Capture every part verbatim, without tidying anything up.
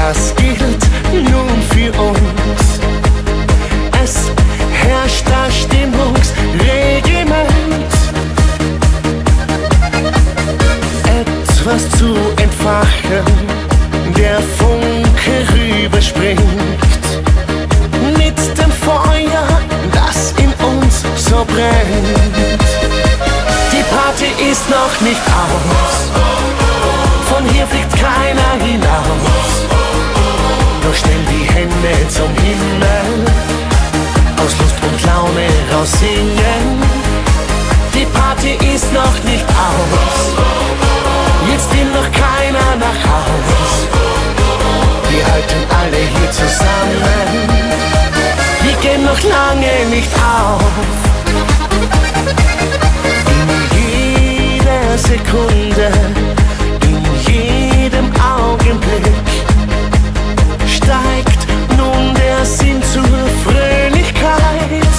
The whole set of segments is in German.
das gilt nun für uns. Es herrscht das Stimmungsregiment, etwas zu entfachen, der Funke rüberspringt, mit dem Feuer, das in uns so brennt. Die Party ist noch nicht aus, von hier fliegt keiner hinaus. Doch stell die Hände zum Himmel, aus Lust und Laune raus singen. Die Party ist noch nicht aus, jetzt will noch keiner nach Haus. Wir halten alle hier zusammen, wir gehen noch lange nicht auf. In jeder Sekunde, in jedem Augenblick steigt nun der Sinn zur Fröhlichkeit.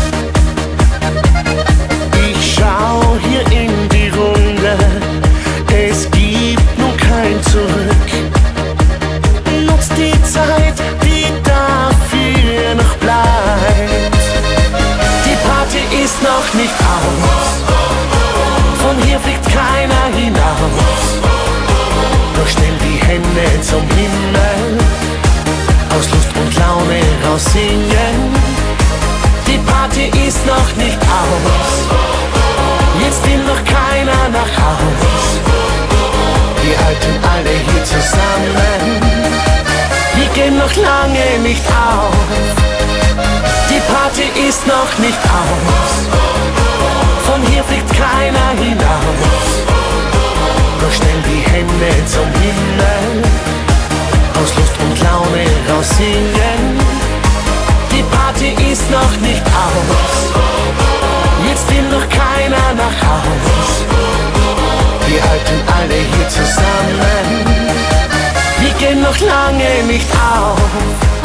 Ich schau hier in die Runde, es gibt nun kein Zurück. Nutzt die Zeit, die dafür noch bleibt. Die Party ist noch nicht aus, von hier fliegt keiner hinaus. Doch stell die Hände zum Himmel, aus Lust und Laune raus singen. Die Party ist noch nicht aus, jetzt will noch keiner nach Haus. Wir halten alle hier zusammen, wir gehen noch lange nicht auf. Die Party ist noch nicht aus, von hier fliegt keiner hinaus. Doch stell die Hände zum Himmel, aus Lust und Laune raus singen. Die Party ist noch nicht aus, jetzt will noch keiner nach Haus. Wir halten alle hier zusammen, wir gehen noch lange nicht auf.